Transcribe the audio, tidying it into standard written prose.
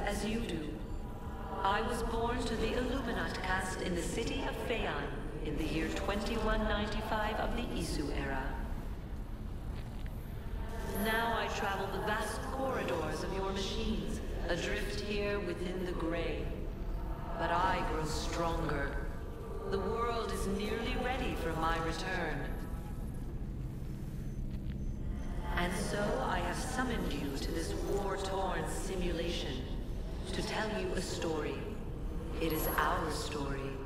as you do. I was born to the Illuminat caste in the city of Phaon in the year 2195 of the Isu era. Now I travel the vast corridors of your machines, adrift here within the gray. But I grow stronger. The world is nearly ready for my return. And so I have summoned you to this war-torn simulation to tell you a story. It is our story.